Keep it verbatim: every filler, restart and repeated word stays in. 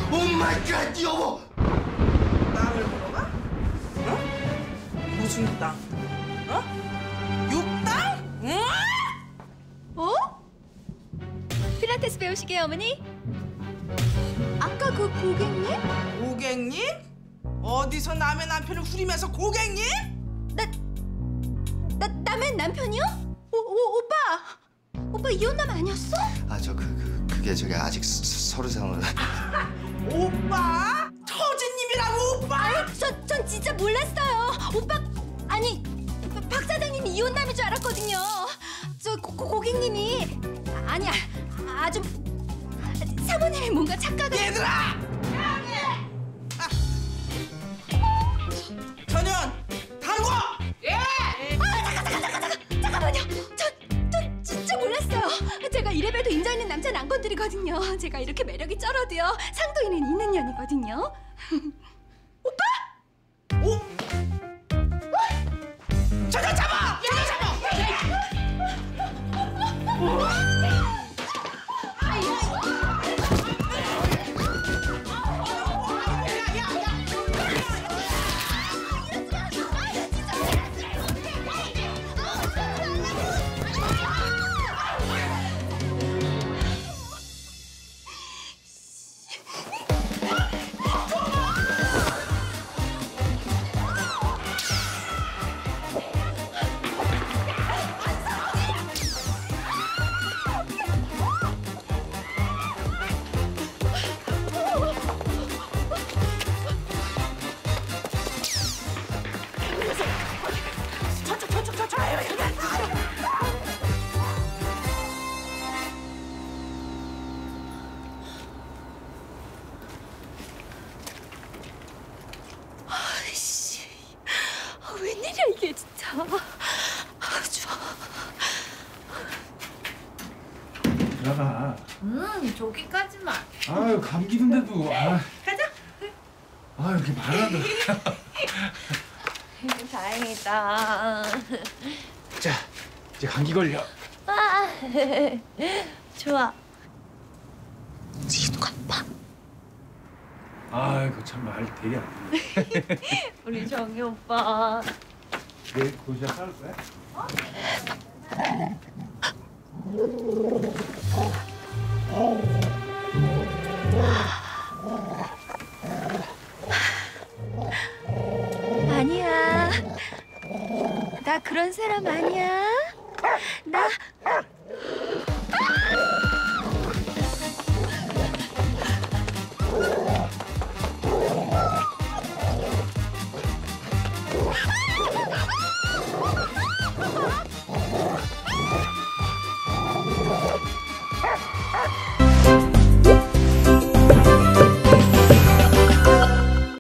오 마이 갓, 여보! 땅을 물어봐? 어? 무슨 땅? 어? 육땅? 응? 어? 필라테스 배우시게요, 어머니? 아까 그 고객님? 고객님? 어디서 남의 남편을 후리면서 고객님? 나, 나 남의 남편이요? 오, 오, 오빠! 오빠 이혼남 아니었어? 아, 저 그, 그, 그게 저기 아직 서, 서류상으로... 오빠? 터진님이라고 오빠? 아니, 저, 전 진짜 몰랐어요. 오빠, 아니, 박 사장님이 이혼남인 줄 알았거든요. 저 고, 고, 고객님이, 아니야, 아주 사모님이 뭔가 착각을... 얘들아! 전현, 당구! 예! 아, 잠깐, 잠깐, 잠깐, 잠깐, 잠깐만요. 저, 저 진짜 몰랐어요. 제가 이래봬도 임자 있는 남자는 안 건드리거든요. 제가 이렇게 매력이 쩔어도요, 상도인은 있는 년이거든요. 오빠? 오! 저저 잡아! 저저 잡아! 아이씨, 웬일이야 이게 진짜. 아, 추워. 들어가. 음, 저기까지만. 아유, 감기 든데도. 아, 가자. 아, 이렇게 말을 안 들어. 다행이다. 자, 이제 감기 걸려. 아, 좋아. 지금 아파. 아이고, 참 말 되게 안 듣네. 우리 정희 오빠. 내일 도시락 싸울 거야? 아니야. 나 그런 사람 아니야.